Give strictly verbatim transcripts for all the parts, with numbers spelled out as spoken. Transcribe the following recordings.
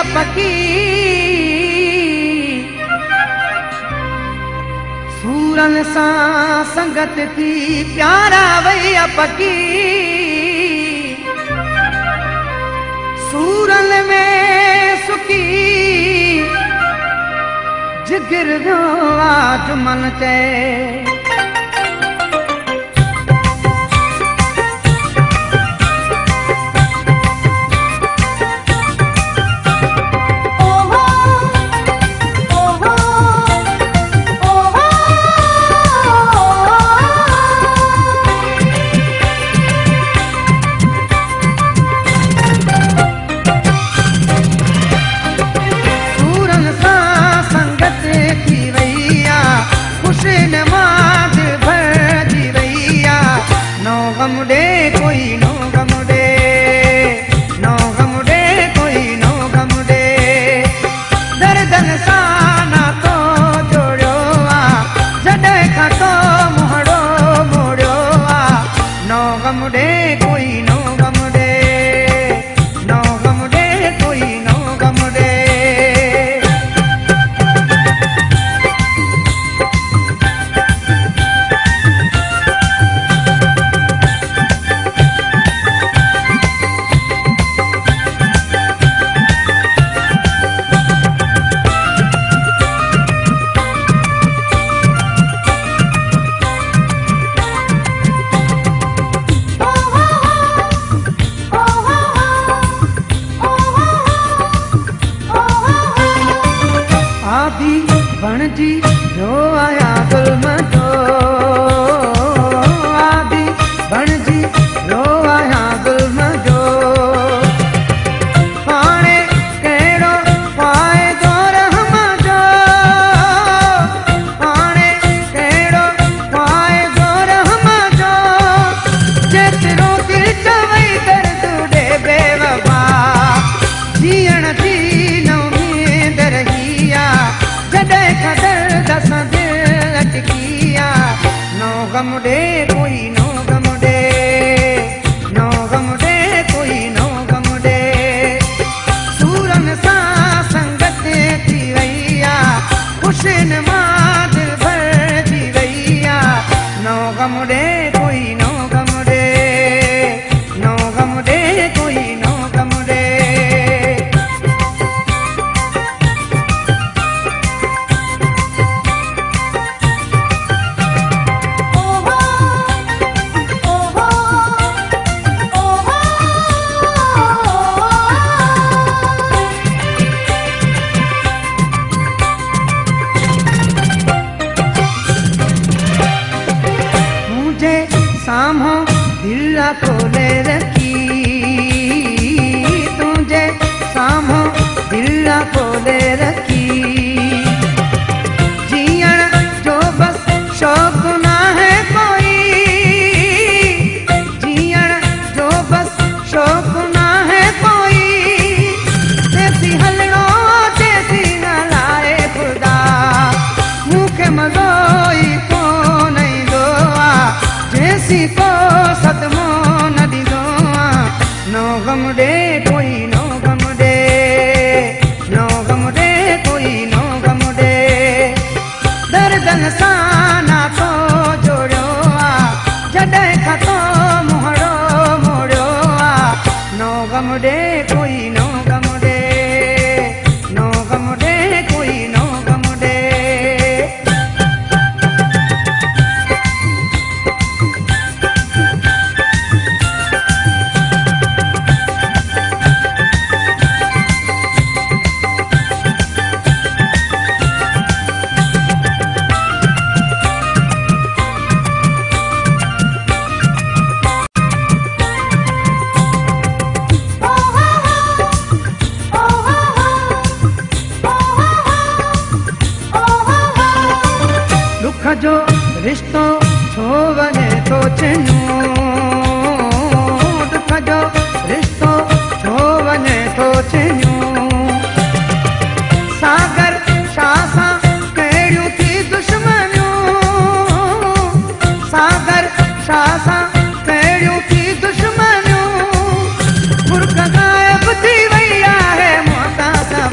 पकी सूरन सा संगत थी प्यारा वैया पकी सूरन में सुकी जिगर आज मन चे जी रो आया गुलम जो आदि बण जी रो आया गुलम जो पाणे कहिड़ो पाए जो रहम जो पाणे कहिड़ो पाए जो रहम जो जेतिरो दिल चवई दर्द ॾे बेवफा जीअण जी न उम्मीद रही आहे जॾहिं कदर दसां दिल अटकिया नो गम दे कोई नो गम दे नो गम दे कोई नो गम दे सूरन सा संगत थी वई आहे खुशिन मां दिल भरजी वई आहे नो गम दे कोई नो गम दे नो गम दे कोई नो गम दे सामो दिल खोले रखी तुझे सामो दिल खोले रखी जीअण जो बस शौक ना है कोई जीअण जो बस शौक ना है कोई तेसी हलणो तेसी हलाए खुदा मूंखे मज़ो ई कोन ईंदो आहे जैसी को सदमो न दीदो नो गम दे कोई नो गम दे नो गम दे कोई नो गम दे दर्दन सा नातो जोड़ियो आहे जॾहिं खां मुहड़ो मोड़ियो आहे नो गम दे कोई नो गम दे नो गम दे कोई नो गम दे जो रिश्तो छो वने तो चनो दुख जो रिश्तो छो वने तो चनो सागर शासा कहिड़ियूं थी दुश्मनियूं सागर शासा कहिड़ियूं थी दुश्मनियूं फुर्क गायब थी वई आहे मोहताज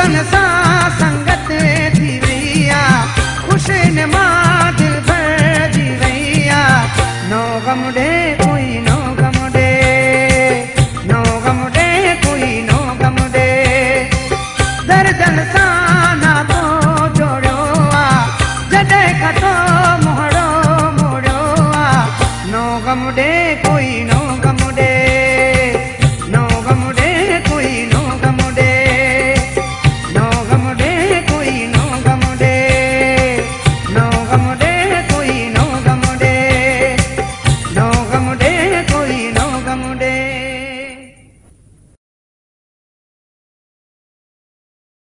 दोस्तन सा संगत थी वैया, खुश नमा दिल भर जी वैया। नो गम दे कोई नो गम दे, नो गम दे कोई नो गम दे, दर्दन सा